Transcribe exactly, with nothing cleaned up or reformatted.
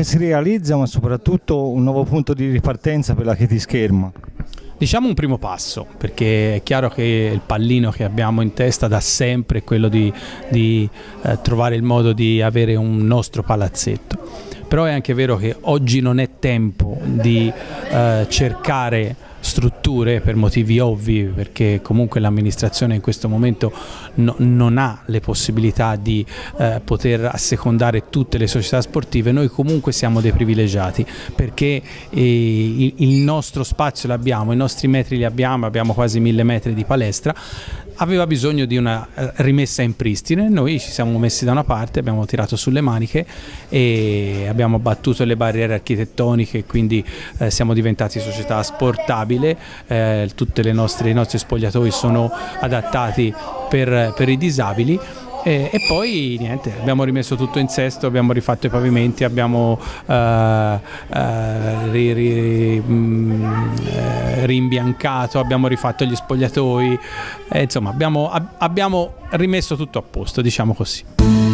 che si realizza, ma soprattutto un nuovo punto di ripartenza per la Chetischerma. Diciamo un primo passo, perché è chiaro che il pallino che abbiamo in testa da sempre è quello di, di eh, trovare il modo di avere un nostro palazzetto. Però è anche vero che oggi non è tempo di eh, cercare strutture per motivi ovvi, perché comunque l'amministrazione in questo momento no, non ha le possibilità di eh, poter assecondare tutte le società sportive. Noi comunque siamo dei privilegiati, perché eh, il, il nostro spazio l'abbiamo, i nostri metri li abbiamo, abbiamo quasi mille metri di palestra. Aveva bisogno di una rimessa in pristine, noi ci siamo messi da una parte, abbiamo tirato sulle maniche e abbiamo abbattuto le barriere architettoniche, quindi eh, siamo diventati società sportabile, eh, tutti i nostri spogliatoi sono adattati per, per i disabili. E, e poi niente, abbiamo rimesso tutto in sesto, abbiamo rifatto i pavimenti, abbiamo eh, eh, ri, ri, mh, eh, rimbiancato, abbiamo rifatto gli spogliatoi, eh, insomma abbiamo, ab, abbiamo rimesso tutto a posto, diciamo così.